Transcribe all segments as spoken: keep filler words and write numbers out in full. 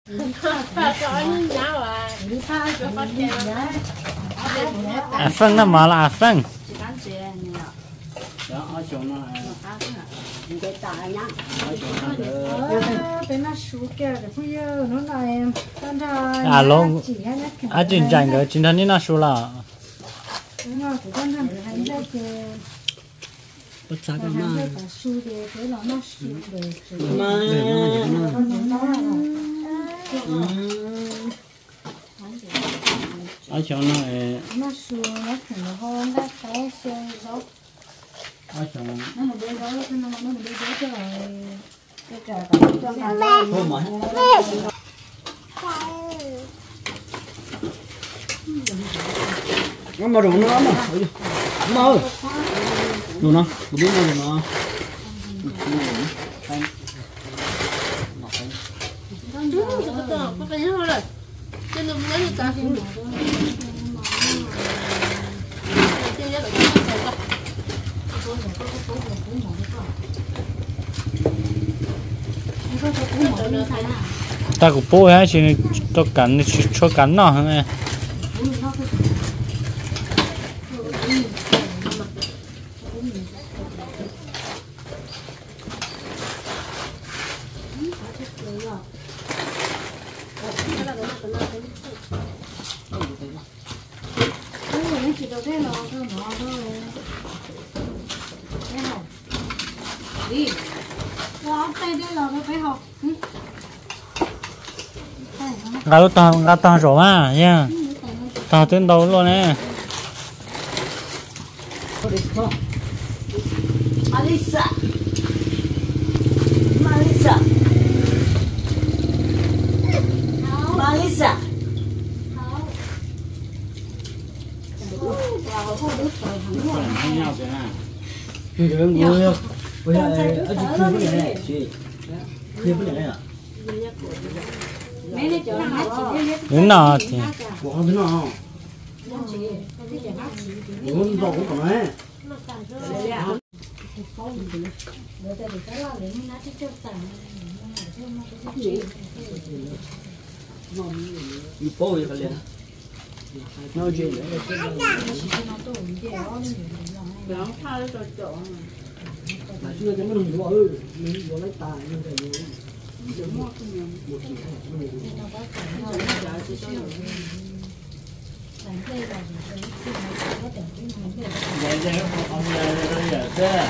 à phân nó mà là phân à luôn à chuyện chẳng cái chuyện thân nó số là bất chấp cái mà ở chỗ nó nó xuống nó thử nó hơn đã té xe dốc ở chỗ nó một bên đó nó nó một bên đó cho cái trà cả cho cả thôi mà nó mà đủ nó mà nó ơi đủ nó đủ nó đủ nó có cái gì rồi cho nên lấy được cả ta cũng bố hay chỉ cho cắn cho cắn nó hả chỉ đâu thế nó thôi nó thôi thế nào đi nó tay đây là nó phải học gà lúc tao gà tao rồi mà nha tao tiến đầu luôn nè Marisa Marisa Marisa cái người người bây giờ ở chị kêu cái này chị kêu cái này à đến nào thì của nó thế nào muốn dầu cũng còn đấy đi phố vậy phải liền nó gì đấy mà chưa cái mình bỏ ơi mình bỏ lấy tài như thế này vậy chứ ông này giờ thế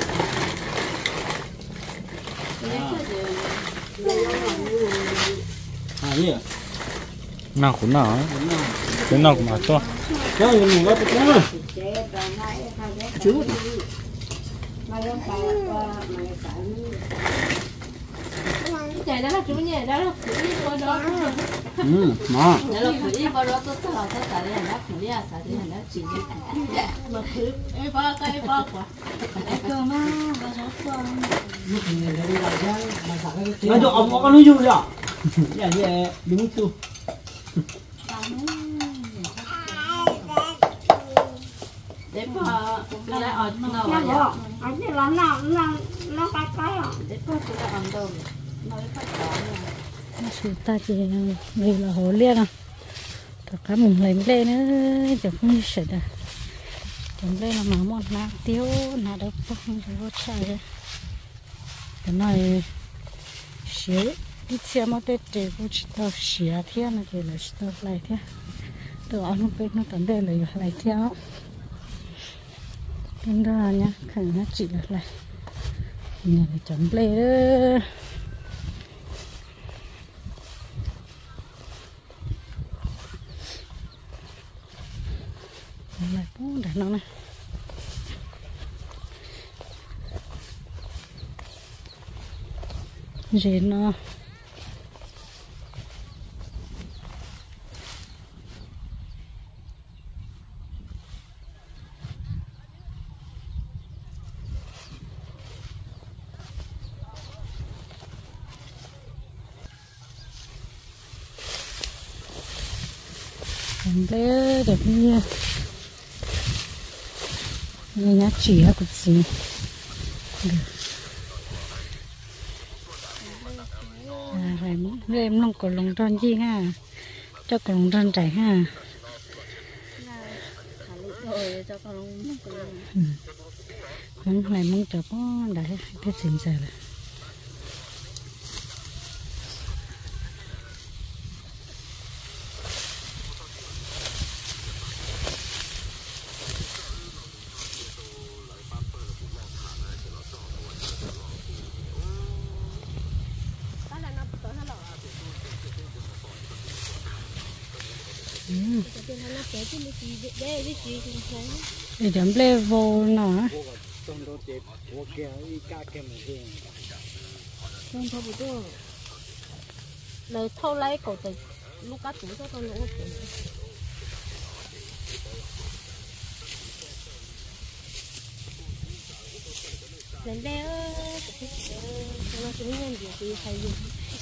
à gì nào cũng nào cái nào cũng mà to đó là mình có cái đó chú chạy đó là chú nhẹ đó là chú đi qua đó ừ mà đó là chú đi qua đó tôi tôi là tôi tại đây là chú đi à tại đây là chỉ đi mà chú em qua cái qua quá cơ mà và nó còn nói cho ông có cái núi du rồi nhà gì đúng chưa để qua chúng ta ở đâu nó bỏ anh thì nó nó nó nó cái cái à để qua chúng ta ở đâu nói phải có nó sụt ta chỉ vì là hồ liên à tất cả mình lấy lên nữa chẳng không sợ đâu chẳng đây là mà món nát tiêu nát đâu không có sai đấy cái này xíu ít xem mà tết trẻ cũng chỉ tao xía thiên này thì là tao lại thế từ ở nó bên nó tận đây là lại theo bên đó nhá khẩn nó chỉ là lại nhà để chấm play đó lại bố để nó này gì nó bé đẹp như như nhá chỉ là cái gì à phải muốn rồi em lông cổ lông tròn chi ha cho cổ lông tròn chảy ha mong này mong cho có đại cái xin giờ là để chấm level nó không thôi bữa lời thâu lấy cổ từ lúc cá tuổi cho con lỗ của lần đây nó chúng nhân gì thì hay dùng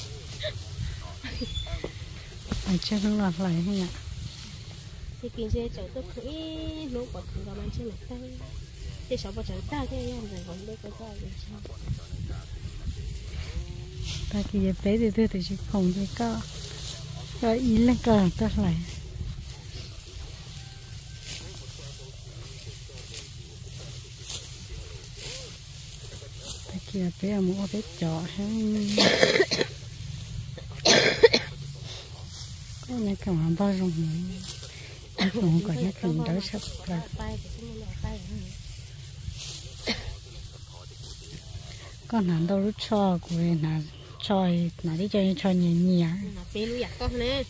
phải chơi không lọt lại không ạ thì kinh tế cháu tôi cứ lúc có thứ đó mình chơi một tay thì cháu bảo cháu ta cái em rồi còn đây có ra gì sao ta kia bé thì tôi thì chỉ không thì có có ý lên cờ ta lại ta kia bé mua bé chó hay cái này cả mà bao dung không có những cái đó sắp ra con hàng đâu lúc cho của là cho là đi chơi cho nhẹ nhẹ bé lu giặt con nè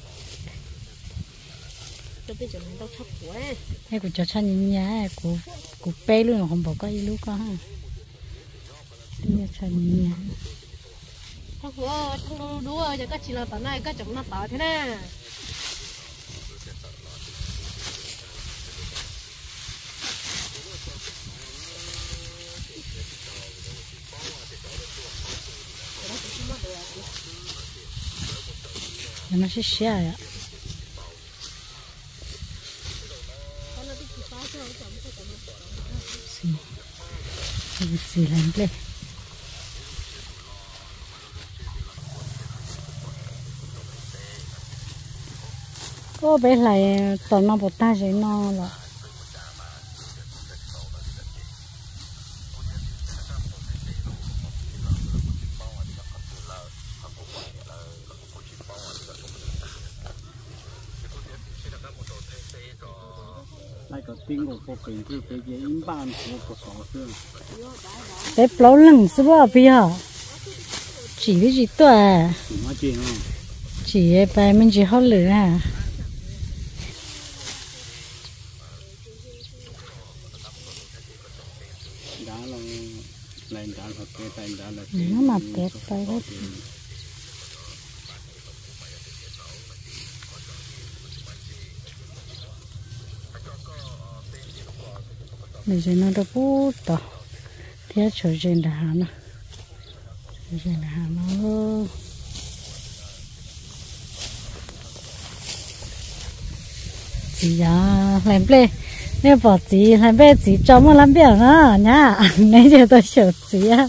cho bây giờ mình đâu thấp quá hay của cho cho nhẹ nhẹ của của bé luôn không bỏ cái lúc con ha đi cho nhẹ nhẹ thấp quá thấp đua giờ các chị là tao này các chồng nó tao thế nè nó sẽ xé à gì gì làm đây cô bé lại toàn nó bột ta rồi nó là lại có tiếng của cô bình thì cái gì im ban của của sọ xương bé lâu lằng sư bà bây giờ chỉ cái gì tuổi chỉ nói chuyện không chỉ bài mình chỉ học lửa à đá là lại đá là cái tay đá là nó mà bé tay đấy bây giờ nó đã bút to thế cho trên đã nó trên đã nó chị à làm bê nếu bỏ chị làm bê chị cho mà làm biểu nữa nhá nãy giờ tôi sợ chị á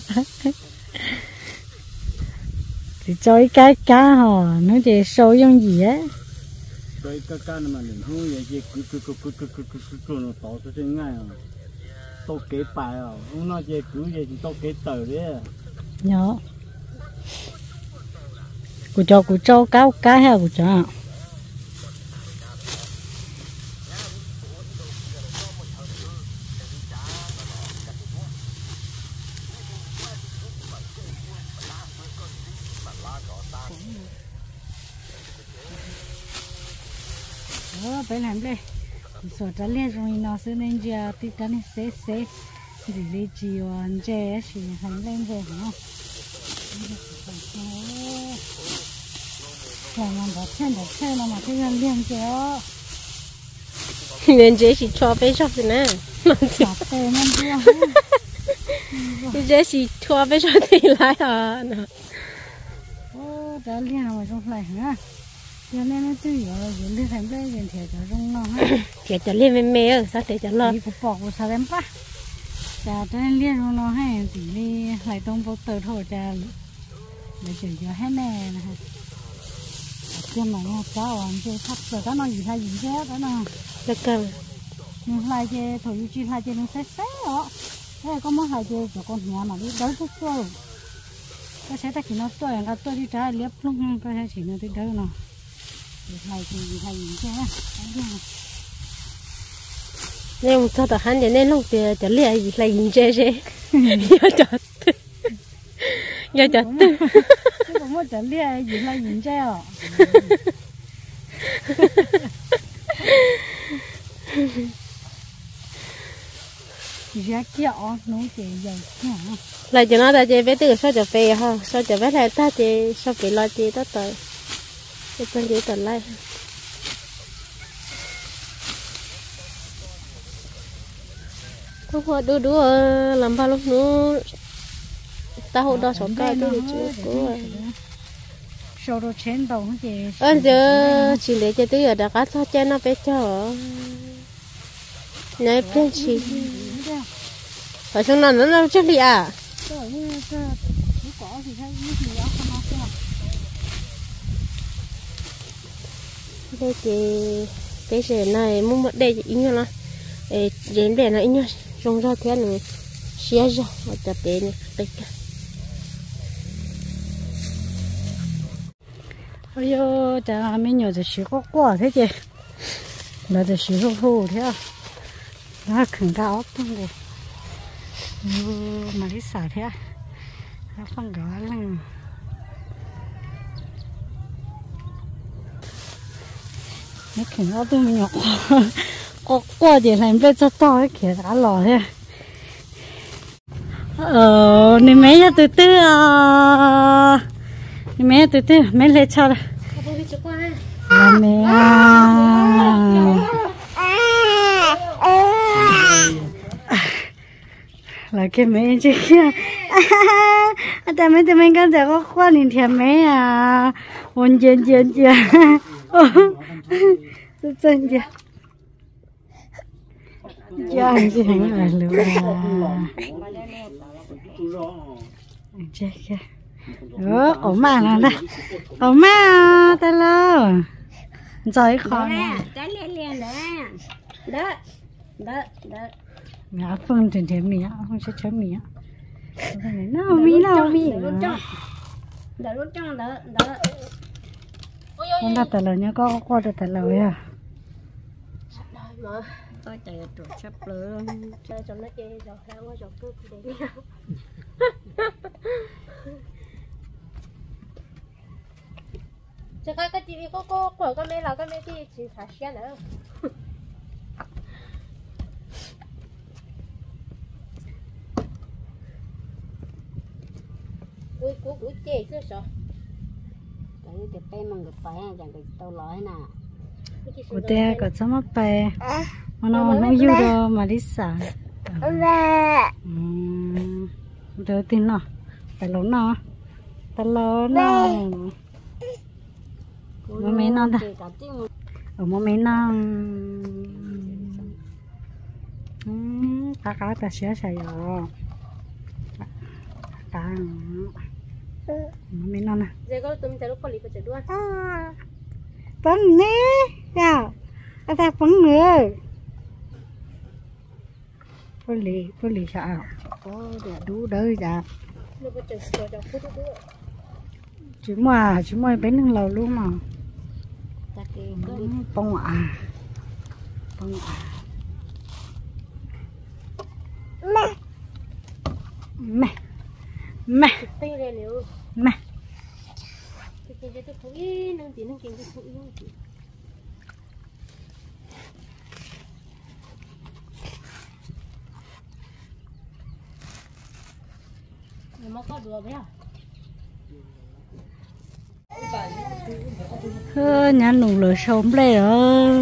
chị cho cái cá hả nó chỉ sâu用gì á cái cái cái mà mình không vậy chứ cứ cứ cứ cứ cứ cứ cứ cứ cứ nó tỏ ra trên ngay à tôi kế bài à không nói chứ cứ vậy thì tôi kế tờ đấy nhớ của cho của cho cá cá hay của cho đó phải làm đây số trả liền rồi nó sẽ nên giờ thì cái này sẽ sẽ gì lấy chiều anh chơi thì hành lên về hả làm làm bỏ chân bỏ chân mà cái nhân liên chơi nên chế chỉ cho bé cho thế nè chặt tayมันด้วย nên chế chỉ cho bé cho thì lại à ô đã liên mà trong này hả cho nên nó tự rồi dùng đi thành đây dùng thiệt cho trong nó ha thiệt cho liên mềm mềm sao thiệt cho lo đi phục bọc của sao em pa chả cho nên liên trong nó hay chỉ đi lại tông bốc tờ thôi chả để chờ giờ hết nè nè trên này nha cháu ăn chơi thấp rồi cái nó gì hay gì thế đó nè được cần nhưng lại chơi thôi chứ lại chơi nó sẽ sẽ đó thế có món lại chơi cho con nhà mà đi đỡ chút thôi cái sẽ ta chỉ nó tôi ăn cái tôi đi trái liếp luôn cái sẽ chỉ nó đi đỡ nè lại chơi gì hay gì thế nên cho tao hắn để nên lúc thì cho lẹ gì là gì chơi chơi giờ cho giờ cho chứ không có trả lẹ gì là gì chơi à giá kia nó chỉ giờ lại cho nó ta chơi với từ sao cho về ha sao cho với lại ta chơi sao phải lo chơi tất tới cái con chơi tất lại không có đu đu làm bao lúc nữa ta hỗ trợ sống cao tôi chứ cố sau đó chén đầu không chị ơ giờ chỉ để cho tôi ở đó cá sao cho nó bé cho này bên chị ở trong này nó đâu chắc đi à đây thì cái gì này muốn mất đây ý nhau nó đến đây này nhá trong ra thế này xé ra và tập để này đây cả ôi yo chả mấy nhiều thì xí có quả thế chứ là thì xí hô hô thế à nó khẩn cao tung rồi mà đi xả thế à nó phân gõ lăng nó khẩn cao tung nhỏ có quả thì làm bên cho to cái kia đã lò thế ờ nên mấy giờ từ từ à nên mấy từ từ mấy lấy cho là là mẹ là cái mẹ chứ kia tại mấy tụi mình con có qua nhìn thèm mẹ à ôn chuyện chuyện chuyện tôi chân chưa chưa anh chứ không phải luôn chết kìa ơ ổn mà nè đây ổn mà tay lo rồi khó nè trái liền liền đấy đó đó đó mẹ phân trên thèm mía không sẽ chấm mía nào mí nào mí đỡ lúc trong đỡ đỡ con đặt tay lo nhá có qua được tay lo à tôi chạy chuột sắp lửa chơi cho nó chơi rồi sao có chuột cứ để nhau cho cái cái tivi có có của cái mấy là cái mấy cái chỉ xả xe nữa ui cú cú chơi chứ sao cái cái pe mà người phải chẳng cái tao nói nè của té có sao mà pe mà nó nó yêu đâu mà đi xả đỡ tin nó phải lố nó phải lố nó mà mấy non ta ở mà mấy non cá cá ta xé xài rồi cá mấy non nè bắn nè chào anh ta bắn nữa có lì có lì sao có để đủ đỡ ra chỉ mà chỉ mà bánh nâng lầu luôn mà bông à bông à mẹ mẹ mẹ mẹ hơ nhà nụ lửa sống đây rồi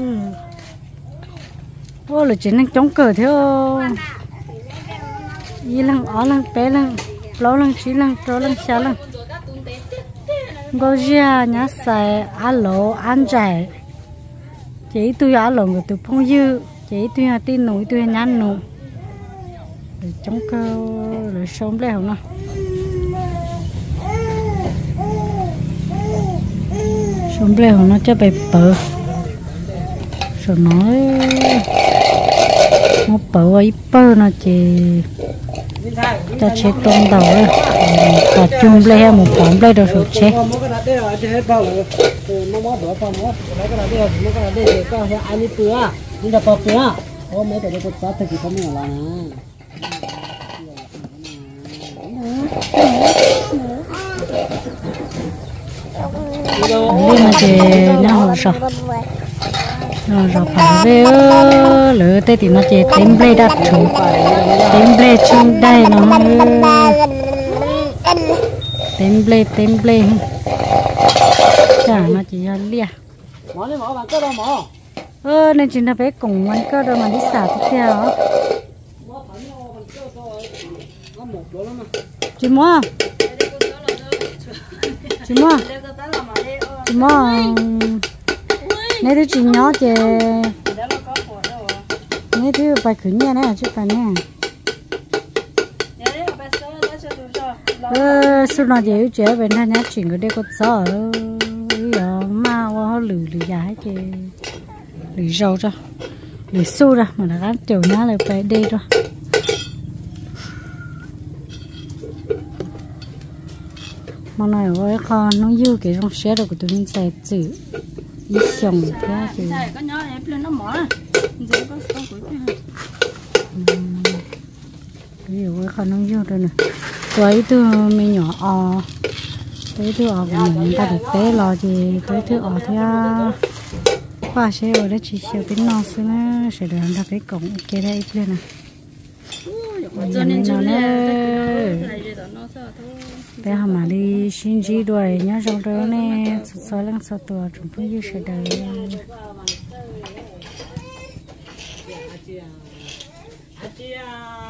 vô là chỉ năng chống cờ theo y lăng ó lăng bé lăng lâu lăng chỉ lăng trâu lăng xa lăng ngô gia nhà xài alo ăn chạy chỉ tôi alo người tôi phong dư chỉ tôi là tin nổi tôi là nhăn nụ chống cờ lửa sống đây không nào xong rồi nó cho bị bự rồi nói nó bự ấy bự nó chỉ ta chế tôm đầu rồi ta chung lên một bóng lên rồi rồi chế lên mà chế nhau hồ sơ rồi rồi phải về lỡ tây thì nó chế tím ble đặt chủ tím ble chung đây nó tím ble tím ble chả nó chỉ là lia ơ nên chỉ là phải cùng ăn cơ rồi mà đi xả tiếp theo chị mua chị mua chị mua nếu thứ chị nhỏ chị nếu thứ bài khử nha này chứ phải nè ơ sau đó chị chị bên đây nhá chuyện của đây có sợ giờ mà họ lử lử giá chị lử rau ra lử su ra mà nó gắn tiểu nhá lại phải đây rồi mà nói với con nó yêu cái trong xe đó của tụi mình sẽ chữ ý xong thế chứ nhiều với con nó yêu rồi nè tới từ mình nhỏ o tới từ o của mình ta được té lo gì tới từ o thì qua xe ở đây chỉ siêu tính non xưa nó sẽ được làm cái cổng kia đây lên nè cho nên nó bé hàm mà đi xin gì đuổi nhớ trong đó nè soi lăng soi tua chúng tôi yêu sẽ đời Atia,